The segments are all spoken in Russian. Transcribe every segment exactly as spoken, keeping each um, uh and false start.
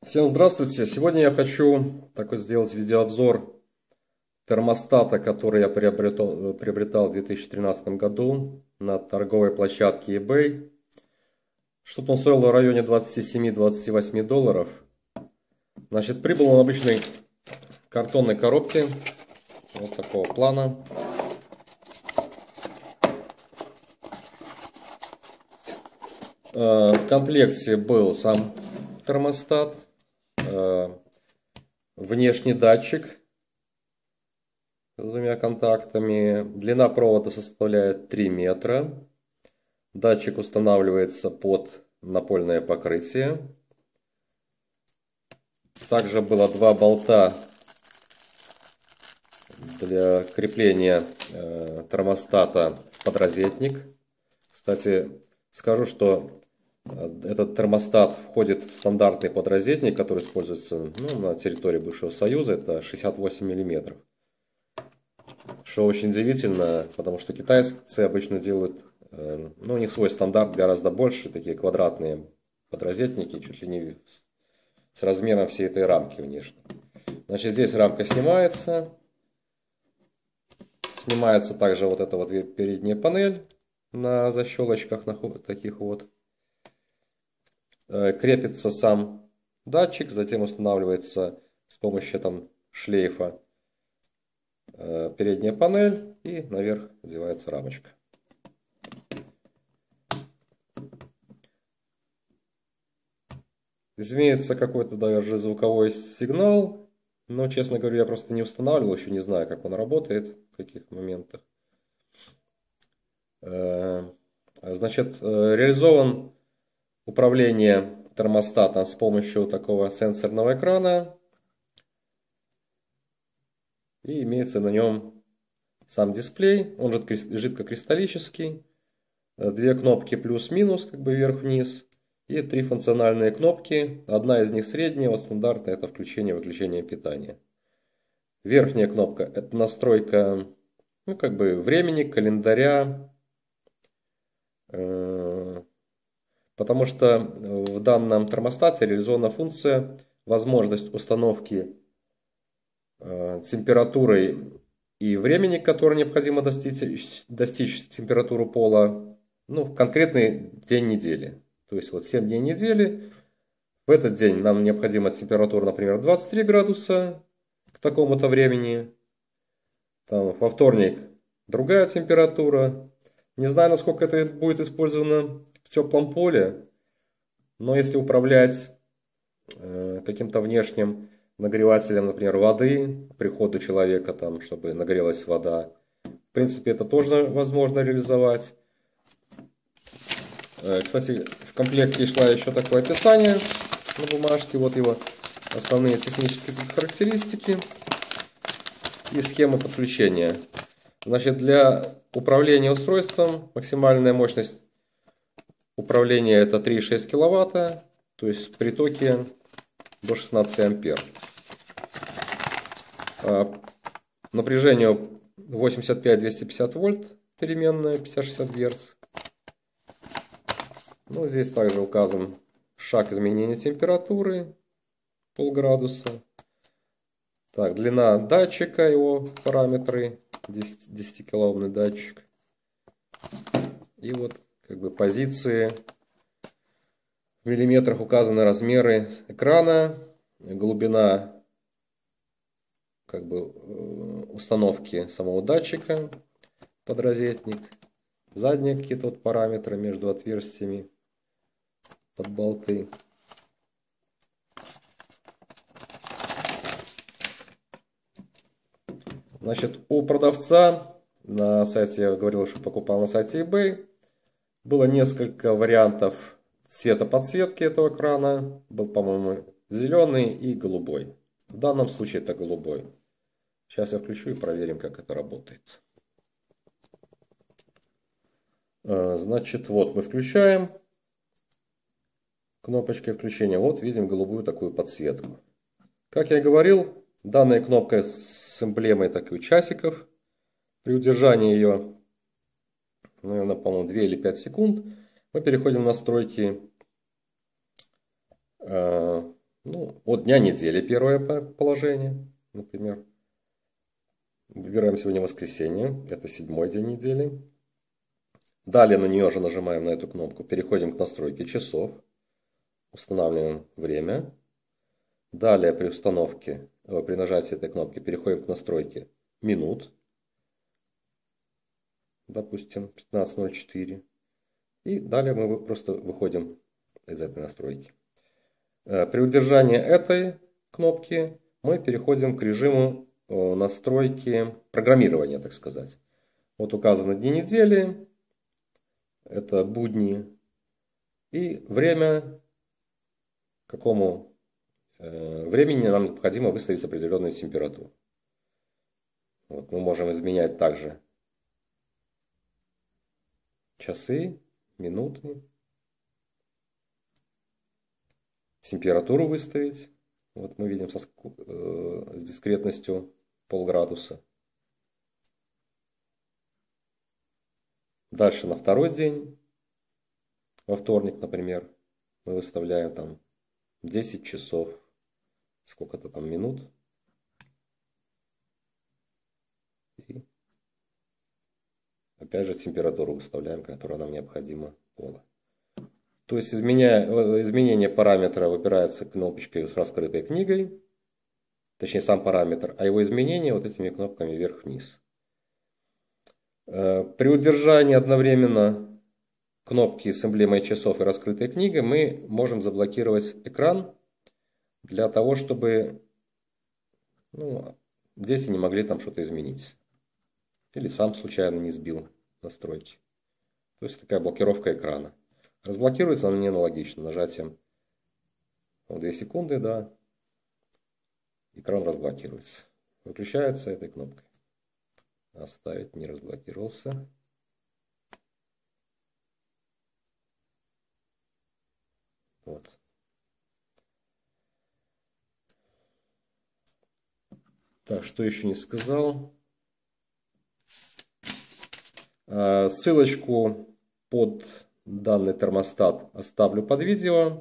Всем здравствуйте! Сегодня я хочу такой сделать видеообзор термостата, который я приобретал, приобретал в две тысячи тринадцатом году на торговой площадке eBay. Что-то он стоил в районе двадцати семи — двадцати восьми долларов. Значит, прибыл он в обычной картонной коробке вот такого плана. В комплекте был сам термостат, внешний датчик с двумя контактами. Длина провода составляет три метра. Датчик устанавливается под напольное покрытие. Также было два болта для крепления э, термостата в подрозетник. Кстати, скажу, что этот термостат входит в стандартный подрозетник, который используется ну, на территории бывшего Союза. Это шестьдесят восемь миллиметров. Что очень удивительно, потому что китайцы обычно делают, э, ну, у них свой стандарт гораздо больше, такие квадратные подрозетники, чуть ли не с размером всей этой рамки внешней. Значит, здесь рамка снимается. Снимается также вот эта вот передняя панель на защелочках на таких вот. Крепится сам датчик, затем устанавливается с помощью там шлейфа передняя панель и наверх одевается рамочка. Изменится какой-то даже звуковой сигнал, но, честно говоря, я просто не устанавливал, еще не знаю, как он работает, в каких моментах. Значит, реализован управление термостатом с помощью такого сенсорного экрана. И имеется на нем сам дисплей, он же жидкокристаллический. Две кнопки плюс-минус, как бы вверх-вниз. И три функциональные кнопки. Одна из них средняя, вот стандартная, это включение-выключение питания. Верхняя кнопка — это настройка, ну, как бы времени, календаря. Потому что в данном термостате реализована функция, возможность установки температуры и времени, которое необходимо достичь, достичь температуру пола, ну, в конкретный день недели. То есть вот семь дней недели, в этот день нам необходима температура, например, двадцать три градуса к такому-то времени. Там, во вторник другая температура. Не знаю, насколько это будет использовано в теплом поле, но если управлять э, каким-то внешним нагревателем, например, воды, к приходу человека, там, чтобы нагрелась вода, в принципе, это тоже возможно реализовать. Э, кстати, в комплекте шла еще такое описание на бумажке, вот его основные технические характеристики и схема подключения. Значит, для управления устройством максимальная мощность управления это три и шесть киловатта, то есть при токе до шестнадцати ампер. Напряжение восемьдесят пять — двести пятьдесят вольт, переменная пятьдесят — шестьдесят герц. Ну, здесь также указан шаг изменения температуры, полградуса. Так, длина датчика, его параметры, десятикилоомный датчик. И вот как бы позиции, в миллиметрах указаны размеры экрана, глубина как бы установки самого датчика под розетник, задние какие-то вот параметры между отверстиями под болты. Значит, у продавца на сайте, я говорил, что покупал на сайте eBay, было несколько вариантов цвета подсветки этого экрана. Был, по-моему, зеленый и голубой. В данном случае это голубой. Сейчас я включу и проверим, как это работает. Значит, вот мы включаем кнопочкой включения. Вот видим голубую такую подсветку. Как я и говорил, данная кнопка с эмблемой таких часиков. При удержании ее, наверное, по-моему, две или пять секунд, мы переходим в настройки Ну, от дня недели первое положение, например. Выбираем сегодня воскресенье, это седьмой день недели. Далее на нее же нажимаем на эту кнопку, переходим к настройке часов, устанавливаем время. Далее при установке, при нажатии этой кнопки переходим к настройке минут, допустим, пятнадцать ноль четыре. И далее мы просто выходим из этой настройки. При удержании этой кнопки мы переходим к режиму настройки программирования, так сказать. Вот указаны дни недели, это будни, и время, к какому времени нам необходимо выставить определенную температуру. Вот мы можем изменять также часы, минуты, температуру выставить. Вот мы видим со, э, с дискретностью полградуса. Дальше на второй день, во вторник, например, мы выставляем там десять часов, сколько-то там минут. И опять же температуру выставляем, которая нам необходима пола. То есть изменяя, изменение параметра выбирается кнопочкой с раскрытой книгой, точнее сам параметр, а его изменение вот этими кнопками вверх-вниз. При удержании одновременно кнопки с эмблемой часов и раскрытой книгой мы можем заблокировать экран для того, чтобы ну, дети не могли там что-то изменить. Или сам случайно не сбил настройки. То есть такая блокировка экрана. Разблокируется она не аналогично. Нажатием две секунды, да, экран разблокируется. Выключается этой кнопкой. Оставить, не разблокировался. Вот. Так, что еще не сказал. Ссылочку под данный термостат оставлю под видео.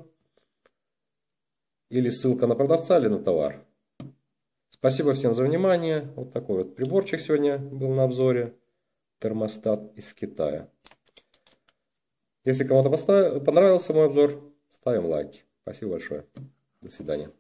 Или ссылка на продавца, или на товар. Спасибо всем за внимание. Вот такой вот приборчик сегодня был на обзоре. Термостат из Китая. Если кому-то понравился мой обзор, ставим лайки. Спасибо большое. До свидания.